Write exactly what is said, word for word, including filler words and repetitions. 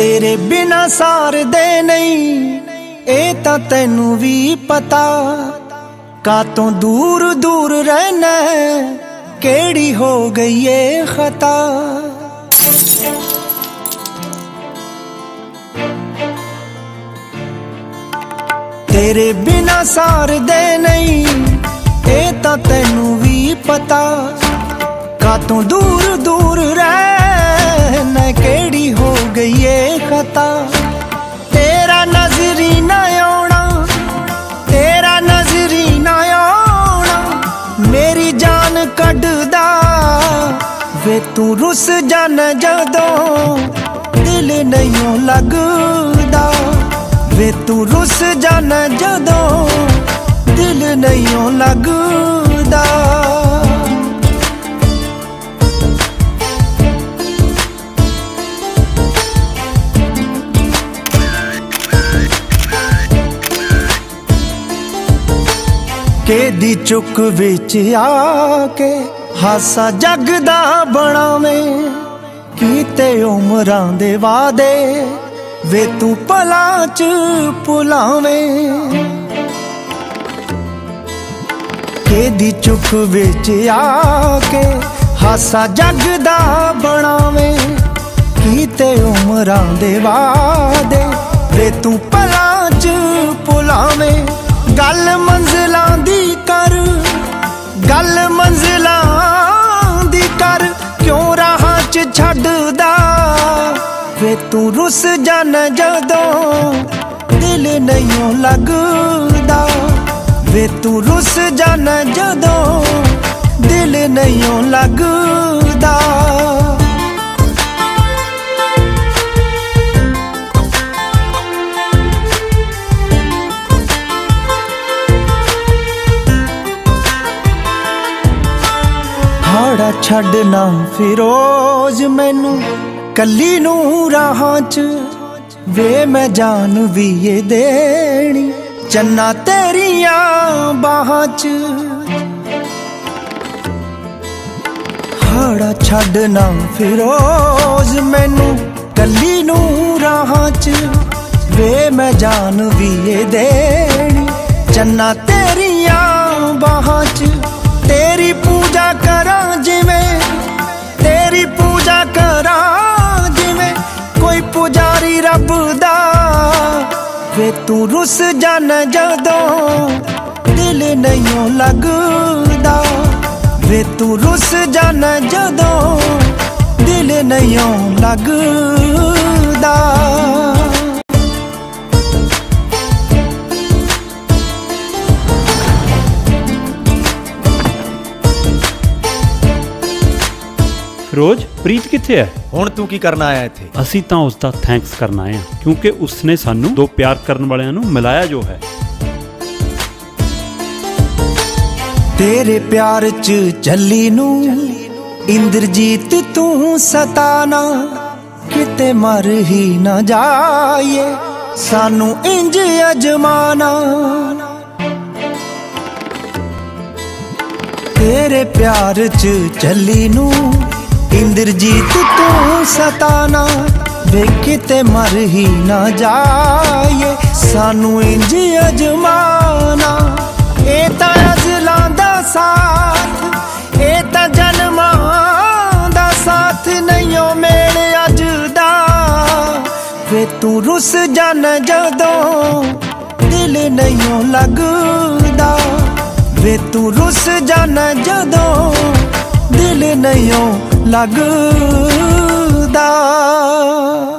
तेरे बिना सार दे नहीं ए तां तैनू भी पता। कातों दूर दूर रहना केड़ी हो गई ये खता। तेरे बिना सार दे नहीं ए तां तैनू भी पता। कातों दूर दूर रहना केड़ी हो गई ये खता। तेरा नजरी ना आना, तेरा नजरी ना आना मेरी जान कढ़दा। वे तू रुस जाना जदों दिल नहीं लगदा। वे तू रुस जाना जदों दिल नहीं लगदा। केदी चुक विच आके हासा जगदा बनावें। कीते उमरां दे वादे वे तू पला च भुलावें। केदी चुक विच आके हासा जगदा बनावें। कीते उमरां दे वादे वे तू पला च भुलावें। गल मंजिलां दी कर, गल मंजिलां दी कर क्यों राहां च छड्डदा। वे तू रुस जाना जदों दिल नहीं लगदा। वे तू रुस जाना जदों दिल नहीं लगदा। हाड़ा छड्डना फिरोज मैनू कली नू राहां च। वे मैं जान भी ये देनी चन्ना तेरिया बाहां च। हाड़ा छड्डना फिरोज मैनू कली नू राहां च। वे मैं जान भी ये देनी चन्ना तेरिया बाहां च। तेरी पूजा करां जिवें, तेरी पूजा करां जिवें कोई पुजारी रब दा। वे तू रुस जाना जदों दिल नहीं लगदा। वे तू रुस जाना जदों दिल नहीं लगदा। रोज प्रीत किथे है? हुण तू की करना आया इत्थे? असी तां उसका थैंक्स करना आए हैं क्योंकि उसने सानू दो प्यार करने वालियां नू मिलाया जो है। तेरे प्यार च चली नू इंद्रजीत तू सताना। किते मर ही ना जाए सानू इंज अजमाना। तेरे प्यार च चली नू इंद्रजीत तू सताना। वे किते मर ही ना जाए सानू इंज अजमाना। ए तां अज़लां दा साथ, ए तां जन्मां दा साथ नहीं ओ मेरे अज दा। वे तू रुस जाना जदों दिल नहीं लगदा। वे तू रुस जाना जदों दिल नहीं लगदा।